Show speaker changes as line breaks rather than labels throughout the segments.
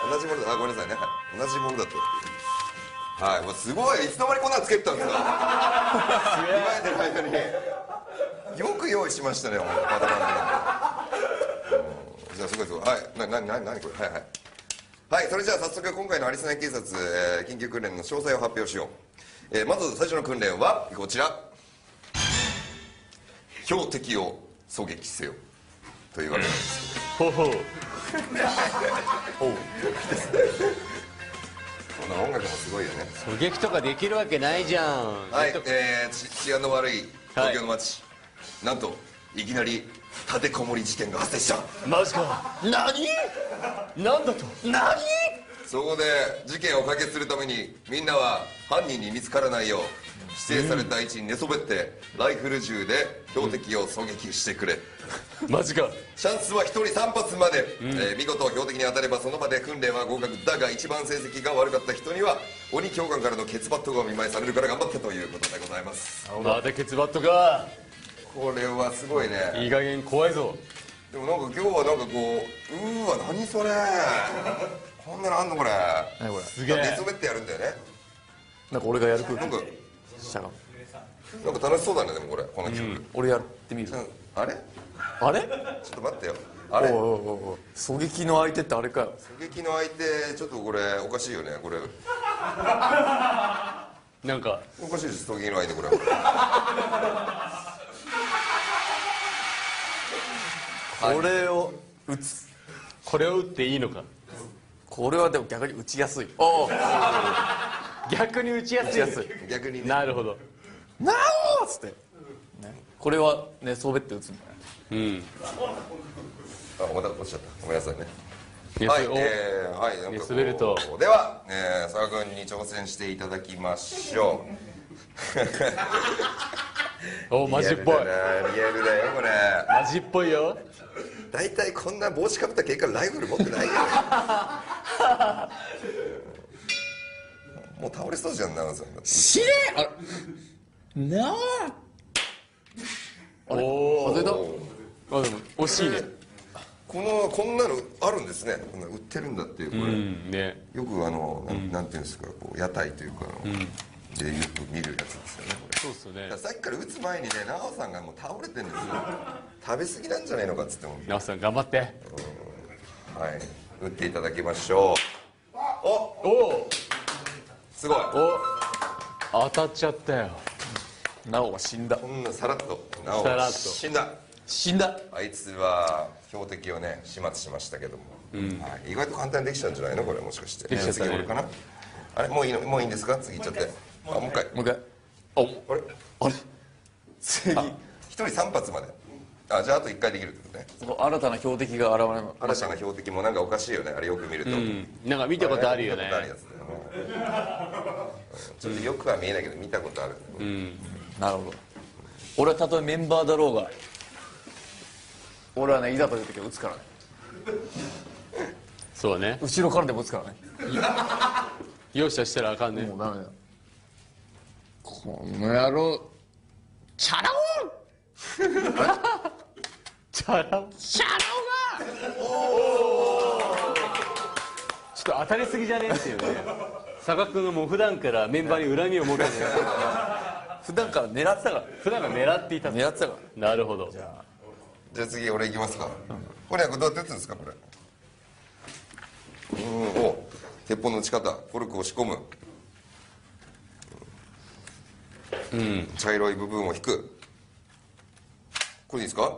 同じものだ。あ、ごめんなさいね。同じものだと。はい、もうすごい。いつの間にこんなのつけてたんですか。今やってる間に。よく用意しましたね、バタバタで。じゃあすごいすごい。はい、何これ。はいはい。はい、それじゃあ早速今回のアリスナイ警察、緊急訓練の詳細を発表しよう。まず最初の訓練はこちら。標的を狙撃せよというわけなんですけど。ほうほう。おう。この音楽もすごいよね。
狙撃とかできるわけないじゃん。
はい、治安の悪い東京の街、なんといきなり立てこもり事件が発生した。
マジか。何？なんだと？何？
そこで事件を解決するためにみんなは犯人に見つからないよう指定された位置に寝そべってライフル銃で標的を狙撃してくれ。
マジか。
チャンスは1人3発まで、見事標的に当たればその場で訓練は合格だが、一番成績が悪かった人には鬼教官からのケツバットがお見舞いされるから頑張ってということでございます。
またケツバットか。
これはすごいね。
いい加減怖いぞ。
でもなんか今日はなんかこう、わ何それこんなのあんのこれ。
何これ。
すげえ。
寝そべってやるんだよね。
なんか俺がやる空気
なんか
したかも。
なんか楽しそうだね。でもこれこの曲、
俺やってみる。
あれ
あれ？
ちょっと待ってよ。あれ
おいおいおいおい、狙撃の相手ってあれかよ。
狙撃の相手ちょっとこれおかしいよね。これ
なんか
おかしいです。狙撃の相手これ
これを撃つ。
これを撃っていいのか。
これはでも逆に撃ちやすい。おお、
逆に撃ちやすい。
撃ちやすい。
逆にね。
なるほど。
なおっつって、ね、これはねそうべって撃つんだね。
あ、また落ちちゃった。ごめんなさいね。
寝
はい、
そ
はい、なんかこう
滑ると
では、佐賀君に挑戦していただきましょう。
おマジっぽい。
リアルだよこれ。
マジっぽいよ。
大体こんな帽子かぶった警官ライフル持ってないよ。もう倒れそうじゃん、奈々さん。
死ね。あれなあ。あれ外れた。
あ、でも惜しいね。
こんなのあるんですね。こんな売ってるんだっていうこれ。
ね。
よくなんていうんですか、こう屋台というかでよく見るやつですよねこれ。
そうっすよね。
だからさっきから打つ前にね、奈緒さんがもう倒れてるんですよ。食べ過ぎなんじゃないのかっつっても。
なおさん頑張って。
はい、打っていただきましょう。お、
お
すごい。
お、当たっちゃったよ。
なおは死んだ。
こんなさらっと奈緒
さらっと
死んだ。
死んだ。
あいつは標的をね始末しましたけども、はい、意外と簡単にできちゃうんじゃないのこれ、もしかして。
できちゃったね。
次俺かな。あれもういいの、もういいんですか。次いっちゃって。あ、もう一回。
もう一回。
あれ
あれ次
あ、1人3発まで。あ、じゃああと1回できるってことね。
新たな標的が現れま
新たな標的もなんかおかしいよね、あれよく見ると。
なんか見たことあるよね
見た。ことあるやつだよね。ちょっとよくは見えないけど見たことある。
なるほど。俺はたとえメンバーだろうが、俺はねいざという時は撃つからね。
そうね。
後ろからでも撃つからね。
容赦したらあかんね。
もうダメだ。この野郎チャラ
チャラ男。
チャラ
ちょっと当たりすぎじゃねえっていうね。佐賀君がもう普段からメンバーに恨みを持ってる。
普段から狙ってたから。
普段から狙っていた。
狙ってたから。
なるほど。
じゃあ次俺いきますか。これどうやって打つんですかこれ。お、鉄砲の打ち方。コルクを仕込む。茶色い部分を引く。これでいいですか。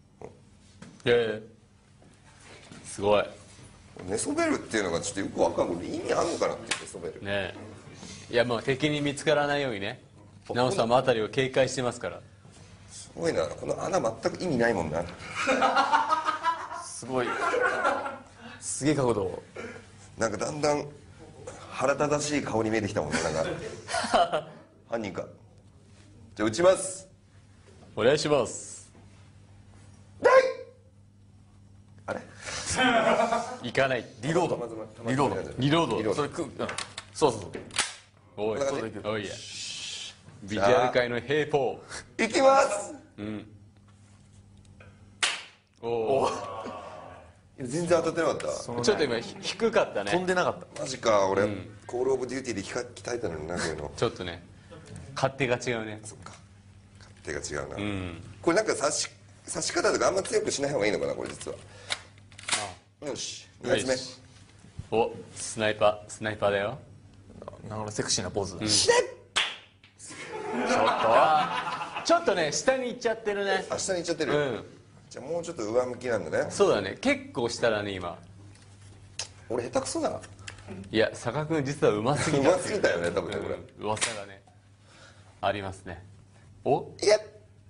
すごい
寝そべるっていうのがちょっとよくわかんない。意味あるのかなって寝そべる。
ね。いや、もう敵に見つからないようにね、奈緒さんも辺りを警戒してますから。
すごいな、この穴全く意味ないもんな。
すごい。すげえ角度。
なんかだんだん腹立たしい顔に見えてきたもんね。なんか犯人か。じゃあ撃ちます。
お願いします。
あれ
行かない。
リロード。リロード。
リロード。
それそうそうそう。
おい
こんな感じ。
おいや。ビジュアル界の平方。
いきます。
おお。
全然当たってなかった
そのね
ちょっと今低かったね。
飛んでなかった
マジか俺、コールオブデューティーで鍛えたのになこういうの
ちょっとね勝手が違うね。
そっか勝手が違うな、これなんか刺し方とかあんま強くしない方がいいのかなこれ実は。よし2発目、
よしおスナイパーだよ。
なんかセクシーなポーズだ、
ちょっとね下に行っちゃってるね。
あ下に行っちゃってる、
うん
じゃあもうちょっと上向きなんだね。
そうだね結構下だね今。
俺下手くそだ
いや坂君実はうますぎた。
うますぎたよね多分ねこれ、
噂がねありますね。お
いや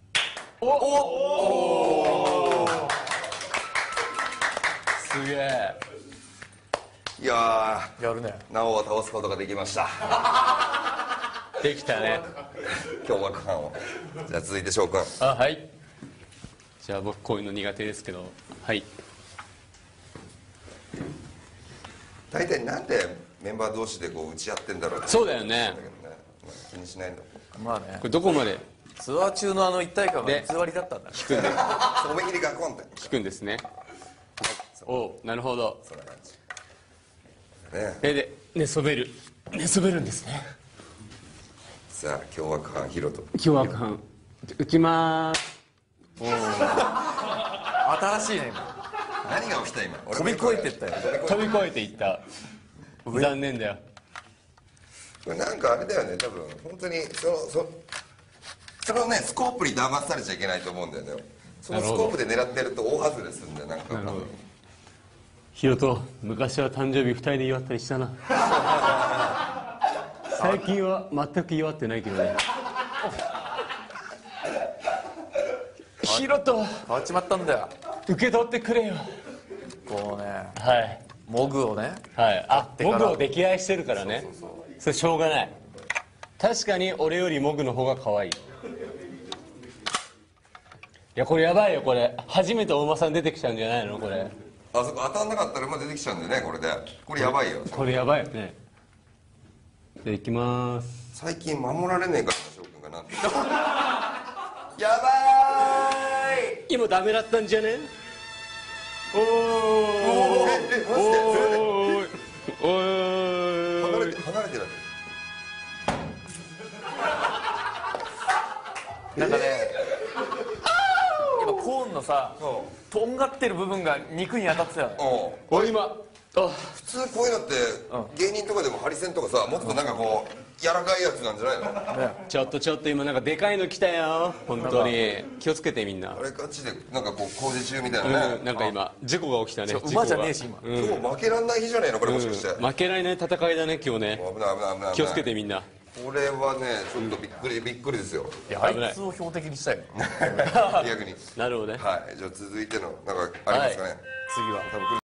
すげえ。
いや
やるね。
なおを倒すことができました
できたね。
凶悪犯を。じゃあ続いて翔くん。
あはいじゃあ僕こういうの苦手ですけどはい
大体なんでメンバー同士でこう打ち合ってんだろうって。
そうだよね。
だけどね、まあ気にしないんだ。
まあね
これどこまで
ツアー中のあの一体感が
で
偽りだったんだね。
聞くんで
思い切りガコンって
聞くんですね。おなるほど。
そんな感じね。
で寝そべるんですね。
さあ凶悪犯ヒロト。
凶悪犯打ちまーす。
新しいね
何が起きた今。
今飛び越えてったよ。
飛び越えていった残念だよ。
これなんかあれだよね多分本当にそのねスコープに騙されちゃいけないと思うんだよね。そのスコープで狙ってると大外れするんだよなんか。
なるほど。ヒロト昔は誕生日2人で祝ったりしたな。最近は全く祝ってないけどね。ヒロト
変わっちまったんだよ。
受け取ってくれよ。
こうね
はい
モグをね。
はいあ
てから
モグを溺愛してるからね。それしょうがない。確かに俺よりモグの方が可愛い。いやこれやばいよこれ初めて大間さん出てきちゃうんじゃないのこれ。
あそこ当たんなかったら出てきちゃうんだよねこれで。これやばいよ。
これやばいよね。じゃあいきまーす。
最近守られねえからな翔くんがなんてやばーい。
今ダメだったんじゃね。おー
えマジで
おーいお
離
ーい
れて離れてる。
なんかね今コーンのさとんがってる部分が肉に当たってたよね。
うん
おい今
普通こういうのって芸人とかでもハリセンとかさもっとなんかこう柔らかいやつなんじゃないの。
ちょっと今なんかでかいの来たよ本当に。気をつけてみんな。
あれガチでなんかこう工事中みたいなね、
なんか今事故が起きたね。
馬じゃねえし今。
今日負けらんない日じゃねえのこれもしかして、
負けられない戦いだね今日ね。
危ない危ない危ない。
気をつけてみんな。
これはねちょっとびっくりですよ
いやあいつを標的にしたよ。
逆に。
なるほどね。
はいじゃあ続いてのなんかありますかね、
次は
多分